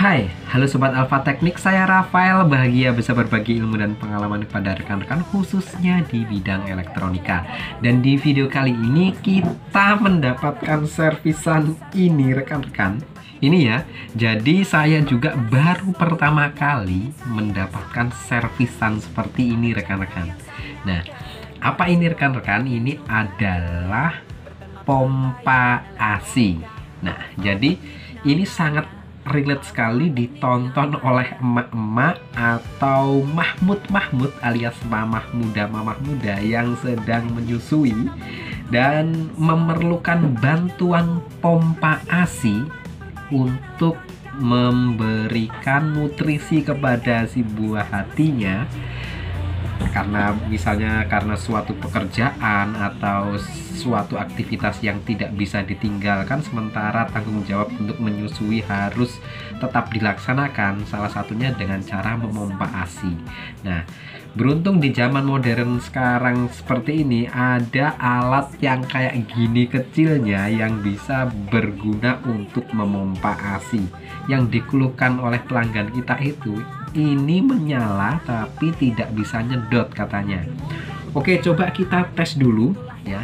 Hai, halo Sobat Alfa Teknik, saya Rafael, bahagia bisa berbagi ilmu dan pengalaman kepada rekan-rekan khususnya di bidang elektronika. Dan di video kali ini kita mendapatkan servisan ini rekan-rekan. Ini ya, jadi saya juga baru pertama kali mendapatkan servisan seperti ini rekan-rekan. Nah, apa ini rekan-rekan? Ini adalah pompa AC. Nah, jadi ini sangat relate sekali ditonton oleh emak-emak atau mahmud alias mamah muda yang sedang menyusui dan memerlukan bantuan pompa ASI untuk memberikan nutrisi kepada si buah hatinya, karena misalnya karena suatu pekerjaan atau suatu aktivitas yang tidak bisa ditinggalkan, sementara tanggung jawab untuk menyusui harus tetap dilaksanakan, salah satunya dengan cara memompa ASI. Nah, beruntung di zaman modern sekarang seperti ini ada alat yang kayak gini kecilnya yang bisa berguna untuk memompa ASI. Yang dikeluhkan oleh pelanggan kita itu, ini menyala tapi tidak bisa nyedot katanya. Oke, coba kita tes dulu ya.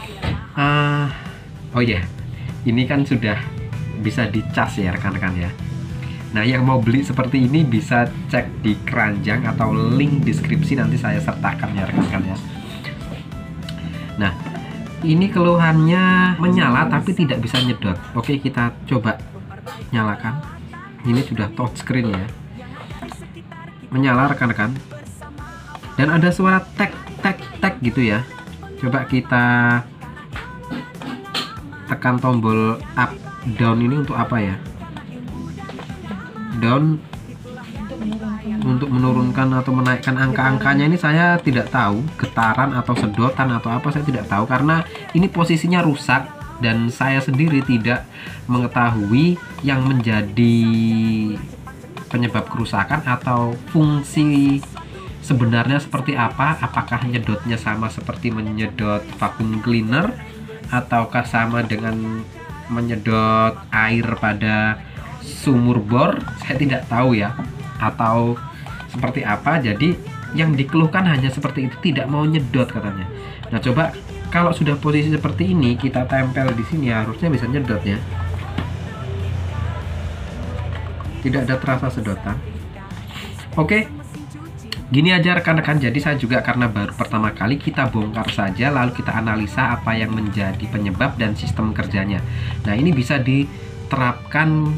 Oh ya, ini kan sudah bisa dicas ya rekan-rekan ya. Nah, yang mau beli seperti ini bisa cek di keranjang atau link deskripsi, nanti saya sertakan ya rekan-rekan ya. Nah, ini keluhannya menyala tapi tidak bisa nyedot. Oke, kita coba nyalakan. Ini sudah touchscreen ya. Menyala rekan-rekan. Dan ada suara tek gitu ya. Coba kita tekan tombol up down ini untuk apa ya? Down untuk menurunkan atau menaikkan angka-angkanya, ini saya tidak tahu, getaran atau sedotan atau apa saya tidak tahu, karena ini posisinya rusak dan saya sendiri tidak mengetahui yang menjadi penyebab kerusakan atau fungsi sebenarnya seperti apa. Apakah nyedotnya sama seperti menyedot vacuum cleaner ataukah sama dengan menyedot air pada sumur bor, saya tidak tahu ya, atau seperti apa. Jadi yang dikeluhkan hanya seperti itu, tidak mau nyedot katanya. Nah, coba kalau sudah posisi seperti ini kita tempel di sini, harusnya bisa nyedot ya. Tidak ada terasa sedotan. Oke, gini aja rekan-rekan. Jadi saya juga karena baru pertama kali, kita bongkar saja lalu kita analisa apa yang menjadi penyebab dan sistem kerjanya. Nah, ini bisa diterapkan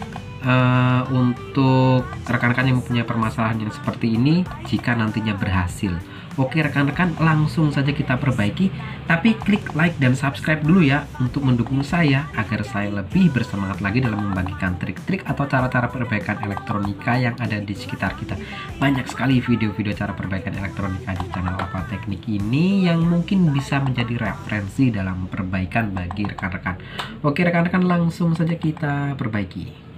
untuk rekan-rekan yang mempunyai permasalahan yang seperti ini jika nantinya berhasil. Oke rekan-rekan, langsung saja kita perbaiki, tapi klik like dan subscribe dulu ya untuk mendukung saya agar saya lebih bersemangat lagi dalam membagikan trik-trik atau cara-cara perbaikan elektronika yang ada di sekitar kita. Banyak sekali video-video cara perbaikan elektronika di channel Alfa Teknik ini yang mungkin bisa menjadi referensi dalam perbaikan bagi rekan-rekan. Oke rekan-rekan, langsung saja kita perbaiki.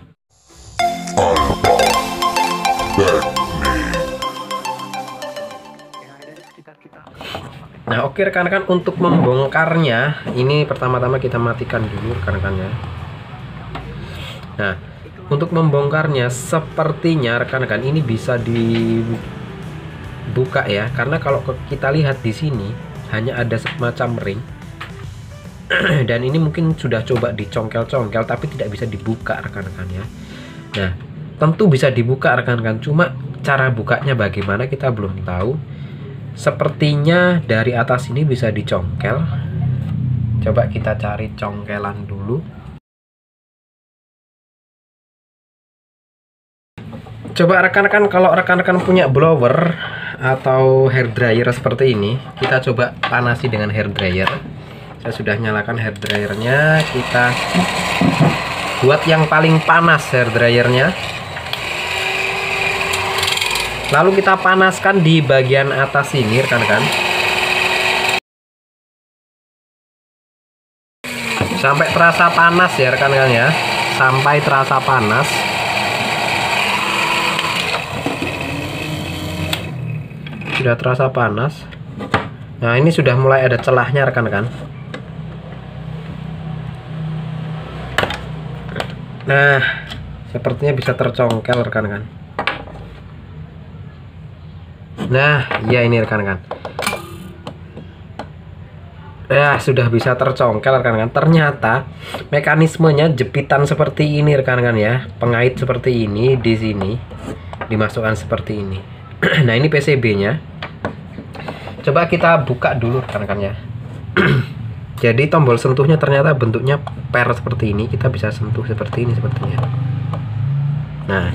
Nah, oke rekan-rekan, untuk membongkarnya ini pertama-tama kita matikan dulu rekan-rekan ya. Nah, untuk membongkarnya sepertinya rekan-rekan ini bisa dibuka ya, karena kalau kita lihat di sini hanya ada semacam ring. Dan ini mungkin sudah coba dicongkel-congkel tapi tidak bisa dibuka rekan-rekan ya. Nah, tentu bisa dibuka rekan-rekan, cuma cara bukanya bagaimana kita belum tahu. Sepertinya dari atas ini bisa dicongkel. Coba kita cari congkelan dulu. Coba rekan-rekan, kalau rekan-rekan punya blower atau hair dryer seperti ini, kita coba panasi dengan hair dryer. Saya sudah nyalakan hair dryernya. Kita buat yang paling panas hair dryernya, lalu kita panaskan di bagian atas ini rekan-rekan, sampai terasa panas ya rekan-rekan ya, sampai terasa panas. Sudah terasa panas. Nah, ini sudah mulai ada celahnya rekan-rekan. Nah, Sepertinya bisa tercongkel rekan-rekan. Nah, iya ini rekan-rekan. Ya, sudah bisa tercongkel rekan-rekan. Ternyata mekanismenya jepitan seperti ini rekan-rekan ya. Pengait seperti ini di sini. Dimasukkan seperti ini. Nah, ini PCB-nya. Coba kita buka dulu rekan-rekan ya. Jadi tombol sentuhnya ternyata bentuknya per seperti ini. Kita bisa sentuh seperti ini sepertinya. Nah.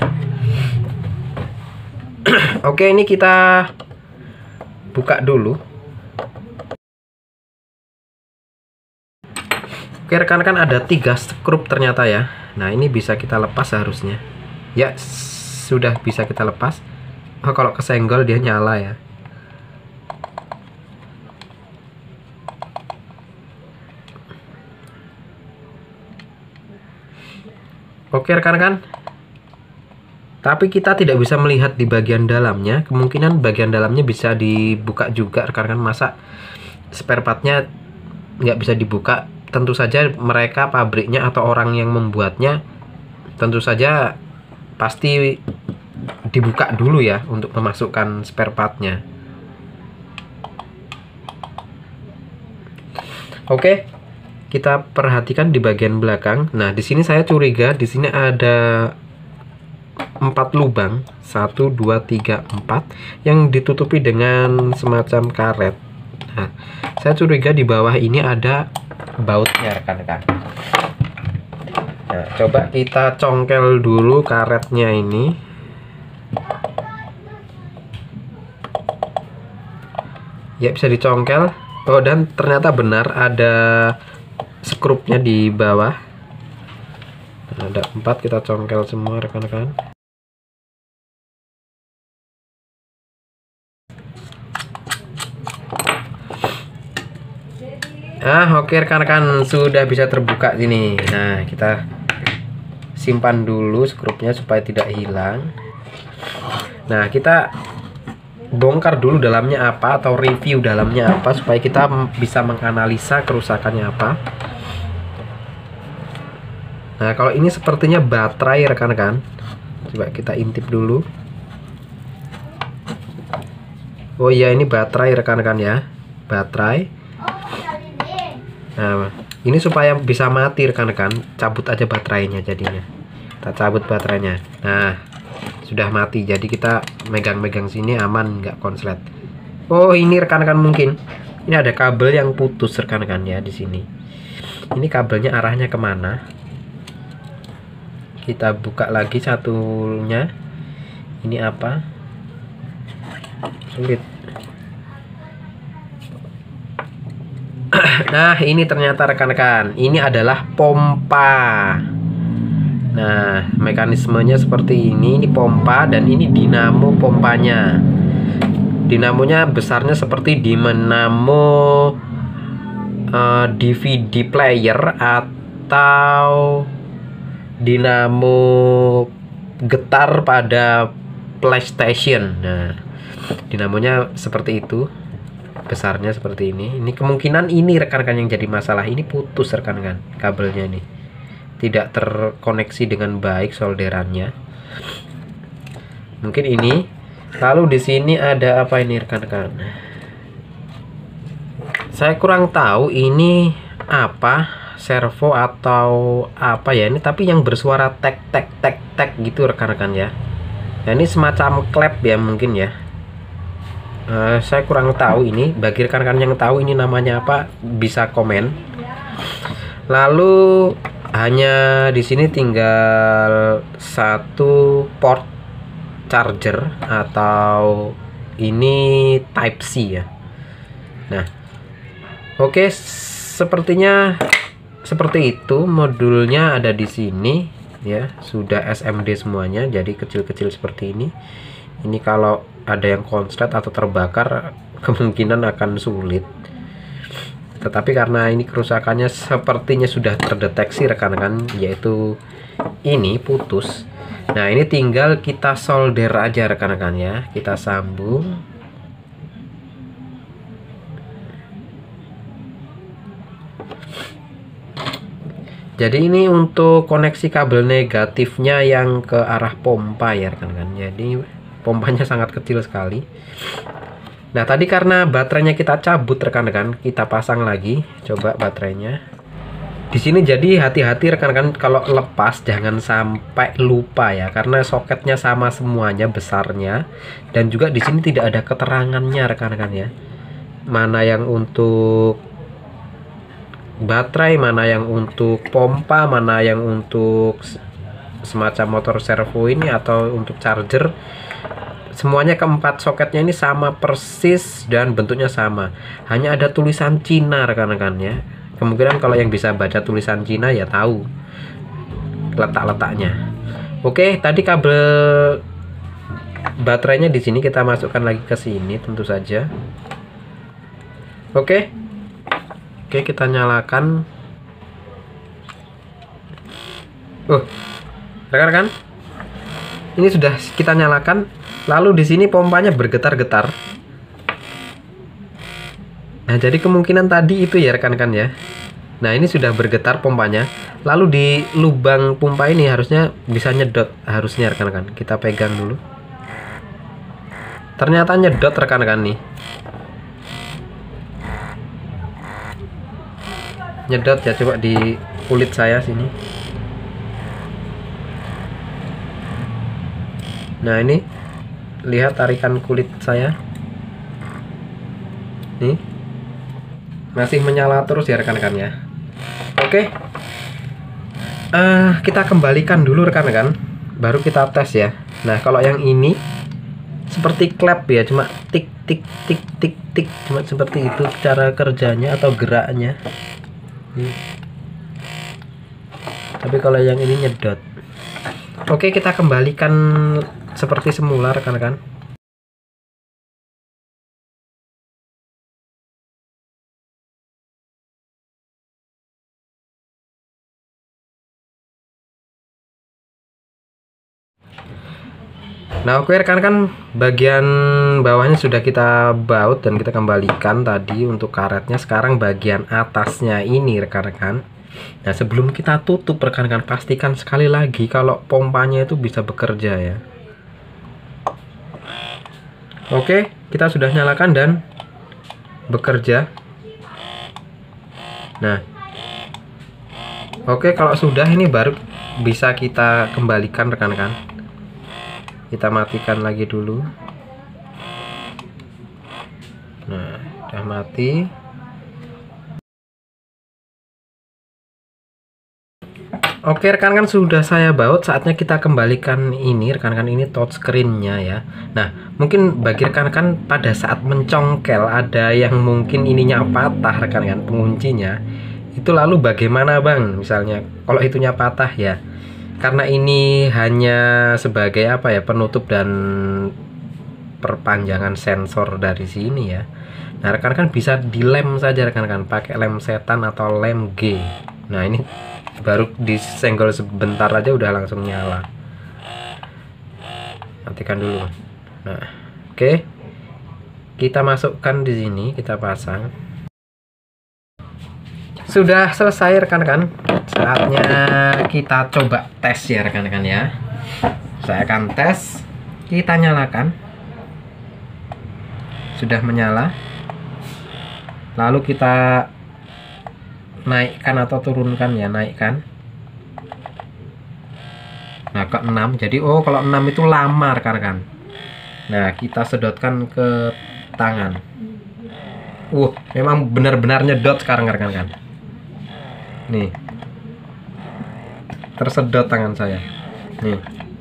Oke, ini kita buka dulu. Oke rekan-rekan, ada 3 skrup ternyata ya. Nah ini bisa kita lepas harusnya. Ya sudah bisa kita lepas. Oh, kalau kesenggol dia nyala ya. Oke rekan-rekan, tapi kita tidak bisa melihat di bagian dalamnya. Kemungkinan bagian dalamnya bisa dibuka juga rekan-rekan. Masa spare partnya nggak bisa dibuka? Tentu saja mereka pabriknya atau orang yang membuatnya tentu saja pasti dibuka dulu ya untuk memasukkan spare partnya. Oke, kita perhatikan di bagian belakang. Nah di sini saya curiga di sini ada 4 lubang, 1 2 3 4 yang ditutupi dengan semacam karet. Nah, saya curiga di bawah ini ada bautnya rekan-rekan. Nah, coba kita congkel dulu karetnya ini. Ya bisa dicongkel. Oh, dan ternyata benar ada skrupnya di bawah. Nah, ada 4, kita congkel semua rekan-rekan. Oke rekan-rekan, sudah bisa terbuka sini. Nah, kita simpan dulu skrupnya supaya tidak hilang. Nah, kita bongkar dulu dalamnya apa atau review dalamnya apa supaya kita bisa menganalisa kerusakannya apa. Nah, kalau ini sepertinya baterai rekan-rekan. Coba kita intip dulu. Oh iya, ini baterai rekan-rekan ya. Baterai. Nah, ini supaya bisa mati rekan-rekan, cabut aja baterainya jadinya. Kita cabut baterainya. Nah, sudah mati. Jadi kita megang-megang sini aman, nggak konslet. Oh, ini rekan-rekan mungkin. Ini ada kabel yang putus rekan-rekan ya di sini. Ini kabelnya arahnya kemana? Kita buka lagi satunya. Ini apa? Sulit. Nah ini ternyata rekan-rekan, ini adalah pompa. Nah mekanismenya seperti ini pompa, dan ini dinamo pompanya. Dinamonya besarnya seperti dinamo DVD player atau dinamo getar pada PlayStation. Nah dinamonya seperti itu. Besarnya seperti ini. Ini kemungkinan ini rekan-rekan yang jadi masalah. Ini putus rekan-rekan kabelnya nih. Tidak terkoneksi dengan baik solderannya. Mungkin ini. Lalu di sini ada apa ini rekan-rekan? Saya kurang tahu ini apa, servo atau apa ya ini, tapi yang bersuara tek tek tek tek gitu rekan-rekan ya. Nah, ini semacam klep ya mungkin ya. Saya kurang tahu ini. Bagi rekan-rekan yang tahu ini namanya apa, bisa komen. Lalu hanya di sini tinggal 1 port charger atau ini Type C ya. Nah, oke, sepertinya seperti itu. Modulnya ada di sini ya, sudah SMD semuanya, jadi kecil-kecil seperti ini. Ini kalau ada yang konslet atau terbakar kemungkinan akan sulit. Tetapi karena ini kerusakannya sepertinya sudah terdeteksi rekan-rekan, yaitu ini putus. Nah ini tinggal kita solder aja rekan-rekan ya. Kita sambung. Jadi ini untuk koneksi kabel negatifnya yang ke arah pompa ya rekan-rekan. Jadi pompanya sangat kecil sekali. Nah tadi karena baterainya kita cabut rekan-rekan, kita pasang lagi. Coba baterainya. Di sini jadi hati-hati rekan-rekan, kalau lepas jangan sampai lupa ya, karena soketnya sama semuanya besarnya, dan juga di sini tidak ada keterangannya rekan-rekan ya. Mana yang untuk baterai, mana yang untuk pompa, mana yang untuk semacam motor servo ini atau untuk charger. Semuanya keempat soketnya ini sama persis dan bentuknya sama. Hanya ada tulisan Cina rekan-rekan ya. Kemungkinan kalau yang bisa baca tulisan Cina ya tahu letak-letaknya. Oke, tadi kabel baterainya di sini kita masukkan lagi ke sini tentu saja. Oke, kita nyalakan. Rekan-rekan, ini sudah kita nyalakan. Lalu di sini pompanya bergetar-getar. Nah, jadi kemungkinan tadi itu ya rekan-rekan ya. Nah, ini sudah bergetar pompanya. Lalu di lubang pompa ini harusnya bisa nyedot, harusnya rekan-rekan. Kita pegang dulu. Ternyata nyedot rekan-rekan nih. Nyedot ya, coba di kulit saya sini. Nah, ini lihat tarikan kulit saya. Nih. Masih menyala terus ya rekan-rekan ya. Oke, kita kembalikan dulu rekan-rekan, baru kita tes ya. Nah kalau yang ini seperti klep ya, cuma tik tik tik tik tik, cuma seperti itu cara kerjanya atau geraknya. Tapi kalau yang ini nyedot. Oke, kita kembalikan seperti semula rekan-rekan. Nah oke rekan-rekan, bagian bawahnya sudah kita baut dan kita kembalikan tadi untuk karetnya. Sekarang bagian atasnya ini rekan-rekan. Nah sebelum kita tutup rekan-rekan, pastikan sekali lagi kalau pompanya itu bisa bekerja ya. Oke, kita sudah nyalakan dan bekerja. Nah oke, kalau sudah ini baru bisa kita kembalikan rekan-rekan. Kita matikan lagi dulu. Nah, udah mati. Oke rekan-rekan, sudah saya baut. Saatnya kita kembalikan ini rekan-rekan, ini touchscreen-nya ya. Nah, mungkin bagi rekan-rekan pada saat mencongkel ada yang mungkin ininya patah rekan-rekan, penguncinya. Itu lalu bagaimana Bang? Misalnya kalau itunya patah ya. Karena ini hanya sebagai apa ya, penutup dan perpanjangan sensor dari sini ya. Nah rekan-rekan bisa dilem saja rekan-rekan, pakai lem setan atau lem G. Nah ini baru disenggol sebentar aja udah langsung nyala. Matikan dulu. Nah oke, kita masukkan di sini, kita pasang. Sudah selesai rekan-rekan. Saatnya kita coba tes ya rekan-rekan ya. Saya akan tes. Kita nyalakan. Sudah menyala. Lalu kita naikkan atau turunkan ya, naikkan. Nah ke 6. Jadi kalau 6 itu lama rekan-rekan. Nah kita sedotkan ke tangan. Memang benar-benar nyedot sekarang rekan-rekan. Nih tersedot tangan saya nih.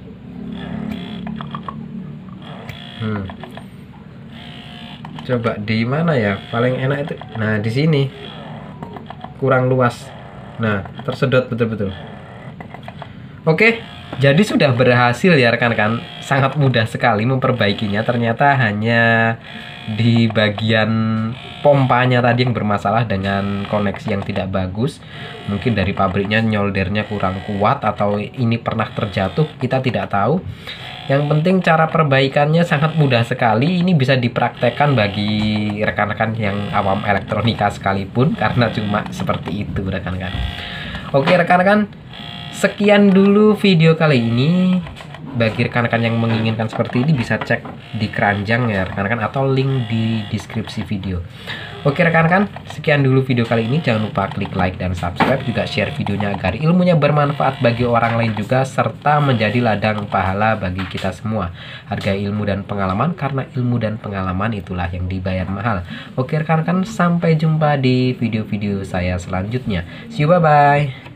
Coba di mana ya paling enak itu. Nah di sini kurang luas. Nah tersedot betul-betul. Oke, jadi sudah berhasil ya rekan-rekan. Sangat mudah sekali memperbaikinya. Ternyata hanya di bagian pompanya tadi yang bermasalah dengan koneksi yang tidak bagus. Mungkin dari pabriknya nyoldernya kurang kuat atau ini pernah terjatuh, kita tidak tahu. Yang penting cara perbaikannya sangat mudah sekali. Ini bisa dipraktekkan bagi rekan-rekan yang awam elektronika sekalipun, karena cuma seperti itu rekan-rekan. Oke rekan-rekan, sekian dulu video kali ini. Bagi rekan-rekan yang menginginkan seperti ini bisa cek di keranjang ya rekan-rekan, atau link di deskripsi video. Oke rekan-rekan, sekian dulu video kali ini. Jangan lupa klik like dan subscribe, juga share videonya agar ilmunya bermanfaat bagi orang lain juga, serta menjadi ladang pahala bagi kita semua. Hargai ilmu dan pengalaman, karena ilmu dan pengalaman itulah yang dibayar mahal. Oke rekan-rekan, sampai jumpa di video-video saya selanjutnya. See you, bye-bye.